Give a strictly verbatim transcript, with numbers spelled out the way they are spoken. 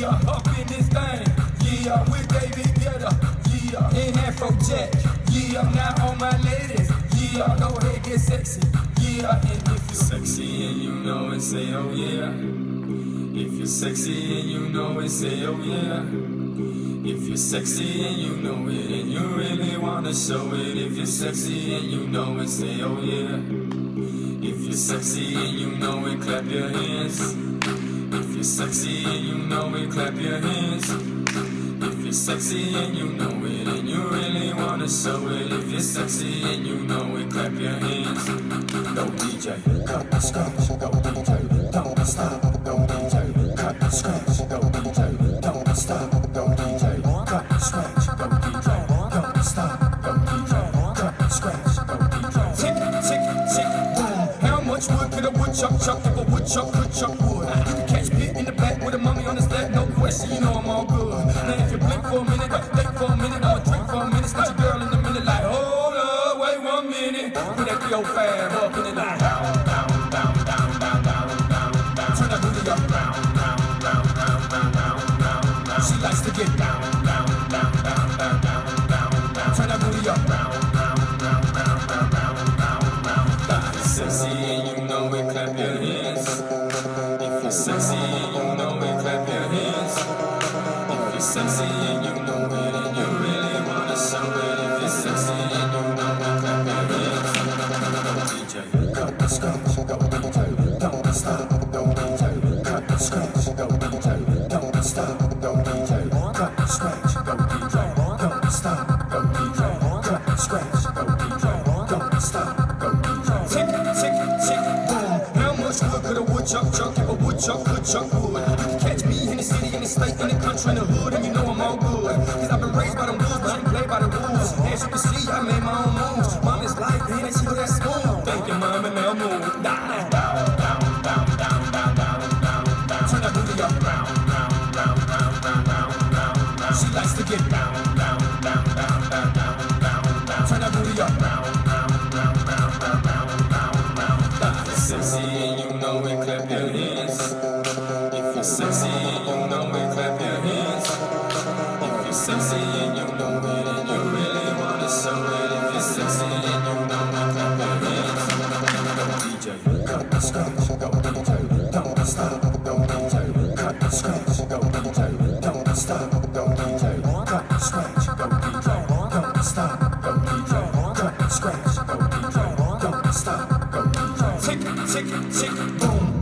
Yeah, up in this thing. Yeah, with David Guetta. Yeah, in Afrojack. Yeah, now all my ladies. Yeah, go ahead, get sexy. Yeah, and if you're sexy and you know it, say oh yeah. If you're sexy and you know it, say oh yeah. If you're sexy and you know it and you really wanna show it. If you're sexy and you know it, say oh yeah. If you're sexy and you know it, clap your hands. If you're sexy and you know it, clap your hands. If you're sexy and you know it and you really wanna show it. If you're sexy and you know it, clap your hands. Go D J, cut the scratch. Go D J, don't stop. Go D J, cut the scratch. Go D J, don't stop. Go D J, cut the scratch. Go D J, don't stop. Go D J, cut the scratch. Go D J. Tick, tick, tick, boom. How much wood could a woodchuck chuck if a woodchuck could chuck wood? You can catch Pit in the back with a mummy on his lap, no question. You know I'm all good. Now if you blink for a minute, think for a minute, I'ma drink for a minute. Got your girl in the minute like, hold up, wait one minute. Put that three oh five up in the line. Down, down, down, down, down, down, down, down. Turn that booty up. Down, down, down, down, down, down, down. She likes to get down, down, down, down, down, down, down, down. Turn that booty up. Down, down, down, down, down, down, down, down. If you're sexy and you know it, clap your hands. If you're sexy and you know it, clap your hands. If you're sexy and you know it and you really wanna show it. If you're sexy and you know it, clap your hands. Go D J, cut the scratch. Go D J, don't stop. Go D J, cut the scratch. Go D J, don't stop. Go D J, cut the scratch. Go D J, don't stop. Go D J, cut the scratch. Go D J, don't stop. Go D J. Tick, tick, tick, boom. How much wood could a woodchuck chuck if a woodchuck could chuck wood? You can catch me in the city, in the state, in the country, in the hood, and you know I'm all good. Cause I've been raised by the rules, but I didn't play by the rules. As you can see, I made my own moves. Mom is like, man, she know that smooth. Thank you, mom, and now move. Down, down, down, down, down, down, down, down, down. Turn that booty up. Down, down, down, down, down, down, down, down. She likes to get down, down, down, down, down, down, down, down. Turn that booty up. Down, down, down, down, down, down, down, down, down. If you're sexy and you know it, clap your hands. If you're sexy and you know it, clap your hands. If you're sexy and you know it and you really wanna show it. If you're sexy and you know it, clap your hands. Go D J, cut the scratch. Go D J, don't stop. Go D J, cut the scratch. Go D J, don't stop. Go D J, cut the scratch. Go D J, don't stop. Go D J, cut the scratch. Go D J, don't stop. Go D J. Tick, tick, tick, boom.